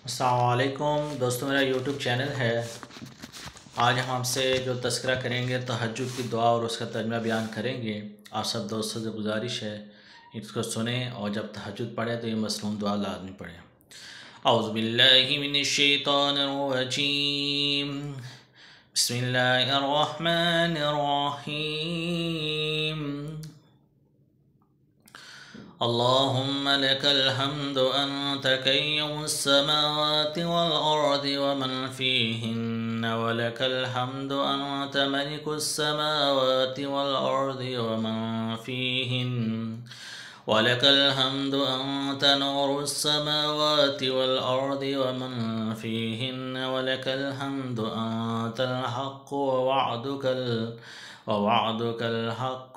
السلام علیکم دوستوں، میرا یوٹیوب چینل ہے۔ آج ہم آپ سے جو تذکرہ کریں گے تہجد کی دعا اور اس کا ترجمہ بیان کریں گے۔ آپ سب دوستوں سے گزارش ہے اس کو سنیں اور جب تہجد پڑھیں تو یہ مصنون دعا لازمی پڑھیں۔ اعوذ باللہ من الشیطان الرجیم، بسم اللہ الرحمن الرحیم۔ اللهم لك الحمد أنت قيوم السماوات والأرض ومن فيهن، ولك الحمد أنت ملك السماوات والأرض ومن فيهن، ولك الحمد أنت نور السماوات والأرض ومن فيهن، ولك الحمد أنت الحق ووعدك الحق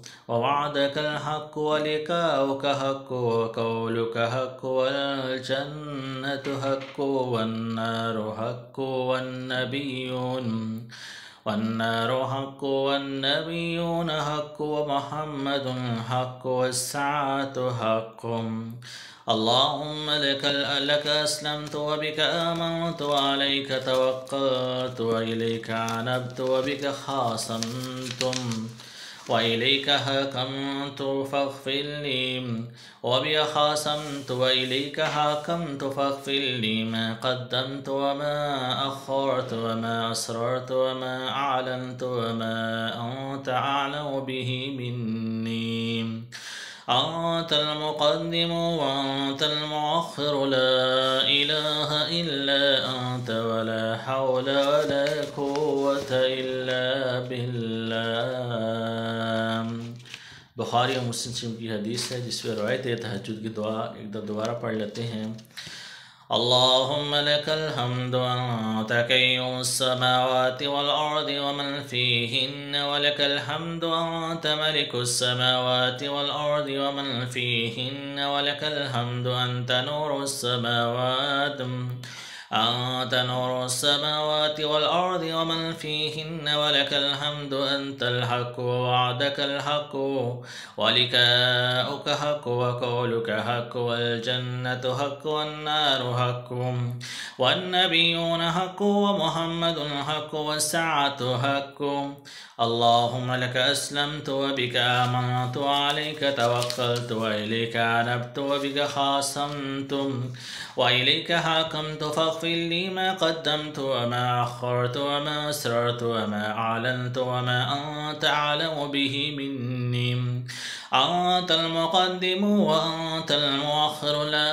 ولقاؤك حق وقولك حق والجنة حق والنار حق والنبيون حق ومحمد حق والساعة حق۔ اللهم لك أسلمت وبك آمنت وعليك توكلت وإليك أنبت وبك خاصمت وإليك حكمت فاغفر لي وبك خاصمت وإليك حكمت فاغفر لي ما قدمت وما أخرت وما أسررت وما أعلنت وما أنت أعلم به مني، أنت المقدم وأنت المؤخر، لا إله إلا أنت ولا حول ولا قوة إلا بالله۔ بخاری اور مسلم شریف کی حدیث ہے جس پہ روایت ہے تہجد کی دعا ایک دفعہ دوبارہ پڑھ لیتے ہیں۔ اللهم لك الحمد أنت قيوم السماوات والأرض ومن فيهن، ولك الحمد أنت ملك السماوات والأرض ومن فيهن، ولك الحمد أنت نور السماوات والأرض ومن فيهن، ولك الحمد أنت الحق ووعدك الحق ولقاؤك حق وقولك حق والجنة حق والنار حق والنبيون حق ومحمد حق والساعة حق۔ اللهم لك أسلمت وبك آمنت وعليك توكلت وإليك أنبت وبك خاصمت وإليك حكمت فاغفر لي ما قدمت وما أخرت وما أسررت وما أعلنت وما أنت أعلم به مني، أنت المقدم وأنت المؤخر، لا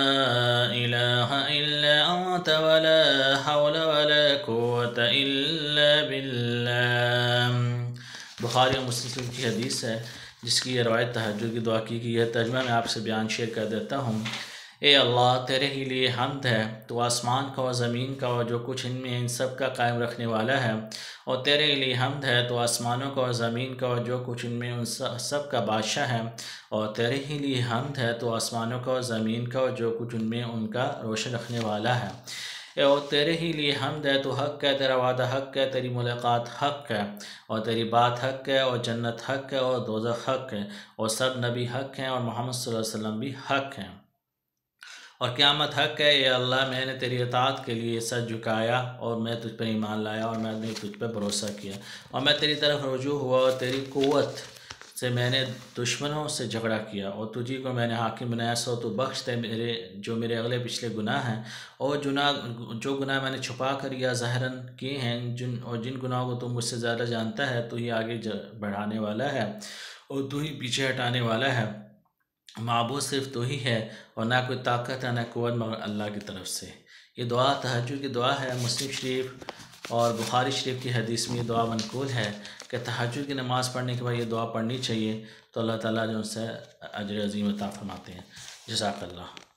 إله إلا أنت ولا حول ولا قوة إلا بالله۔ بخاری اور مسلم کی حدیث ہے جس کی یہ روایت تہجد کی دعا کی گئی ہے۔ ترجمہ میں آپ سے بیان شیئر کر دیتا ہوں۔ اے اللہ، تیرے ہی لیے حمد ہے، تو آسمان کا اور زمین کا اور جو کچھ ان میں ان سب کا قائم رکھنے والا ہے، اور تیرے ہی لیے حمد ہے، تو آسمانوں کا اور زمین کا اور جو کچھ ان میں ان سب کا بادشاہ ہے، اور تیرے ہی لیے حمد ہے، تو آسمانوں کا اور زمین کا اور جو کچھ ان میں ان کا روشن رکھنے والا ہے، اور تیرے ہی لیے حمد ہے، تو حق ہے، تیرا وعدہ حق ہے، تیری ملاقات حق ہے، اور تیری بات حق ہے، اور جنت حق ہے، اور دوزخ حق ہے، اور سب نبی حق ہیں، اور محمد صلی اللہ علیہ وسلم بھی حق ہیں، اور قیامت حق ہے۔ اے اللہ، میں نے تیری اطاعت کے لیے سر جھکایا اور میں تجھ پر ایمان لایا اور میں نے تجھ پر بھروسہ کیا، اور میں تیری طرف رجوع ہوا، اور تیری قوت سے میں نے دشمنوں سے جھگڑا کیا، اور تجھی کو میں نے حاکم بنایا، سو تو بخش دے جو میرے اگلے پچھلے گناہ ہیں، اور جو گناہ میں نے چھپا کر یا ظاہراً کیے ہیں، اور جن گناہوں کو تو مجھ سے زیادہ جانتا ہے، تو ہی آگے بڑھانے والا ہے اور تو ہی پیچھے ہٹانے والا ہے۔ معبود صرف تو ہی ہے، اور نہ کوئی طاقت ہے نہ قوت مگر اللہ کی طرف سے۔ یہ دعا تہجد کی دعا ہے۔ مسلم شریف اور بخاری شریف کی حدیث میں یہ دعا منقول ہے کہ تہجد کی نماز پڑھنے کے بعد یہ دعا پڑھنی چاہیے، تو اللہ تعالیٰ جو ان سے اجر عظیم عطا فرماتے ہیں۔ جزاک اللہ۔